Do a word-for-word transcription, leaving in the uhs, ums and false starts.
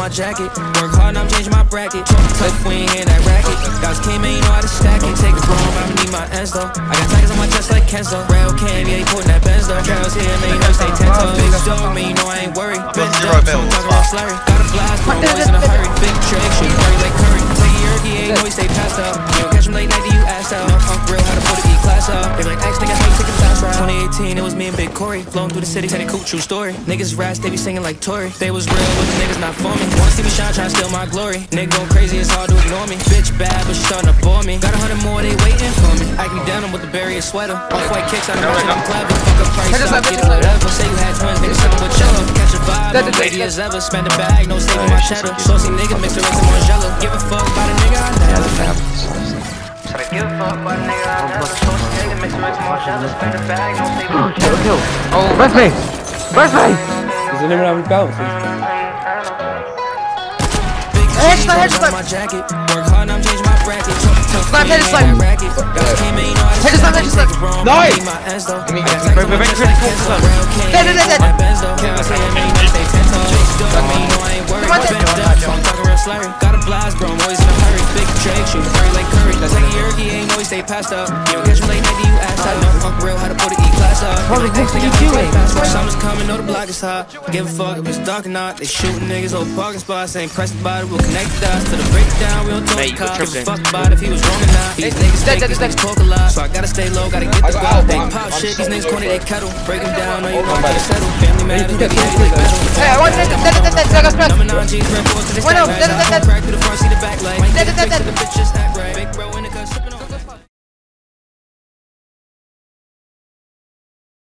my jacket. Work hard and I'm changing my bracket. Tough, we ain't hearing that racket. Guys came in, you know how to stack it. Take a bro, I'ma need my ends though. I got tigers on my chest like Kenzo. Rail came, yeah, he putting that Benz though. Trails here, man, you know stay ten toes. Big dog, man, you know I ain't worried. Big dog, so I'm talking about slurry. Got a blast, bro, always in a hurry. Big trick, shoot hurry like Curry. Take a yerky, ain't know he stay passed up. You don't catch him late night, you ass out. Unk real, how to put a E class up. They like, X nigga, how you take a class ride? twenty eighteen, it was me and Big Corey. Flowing through the city, Teddy Coop, true story. Niggas rats, they be singing like Tory. They was real, but the niggas not for me. Wanna see me shine, try to steal my glory. Nigga going crazy, it's hard to ignore me. Bitch bad, but she starting to bore me. Got a hundred more, they waiting for me. I can down them with the barrier sweater. Off-white kicks, I don't know I'm clever. Fuck up price, stop getting whatever. Say you had twins, niggas something but chiller. Catch a vibe, no lady as ever. Spend a bag, no steak in my cheddar. Saucy nigga, mix the rest of Margiela. Give a fuck about a nigga, I never. Try to give a fuck about a nigga, I never. Saucy nigga, mix the rest of Margiela. Spend a bag, no steak in my cheddar. Oh, where's me? Where's me? Is it never bounce? Headshot, headshot! My jacket. Work hard and I'm changing my bracket. Snipe, headshot! Headshot, headshot! Nice! We're very critical. Dead, dead, dead, got a blast, bro, I'm always in a hurry. Big trick, shoot hurry like Curry. That's like a yerky, ain't know he stay passed up. You don't catch me late night, you ass out. No punk real, how to put an E class up. What are you doing? Summer's coming, know the block is hot. Give a fuck if it's dark or not. They shooting niggas, old parking spots. Ain't pressed about it, we'll connect the dots to the breakdown. We don't talk the cops. Give a fuck about if he was wrong or not. These niggas fake, these niggas talk a lot. So I gotta stay low, gotta get the guap. They pop shit, these niggas corny, they kettle. Break them down, know you know how to settle. Family matters, baby, heavy like metal. Hey, I want that, that, that, that, that, that, Number nine G's, red force, cause they stack like that. Crack through the front, see the back like. Might get the bitches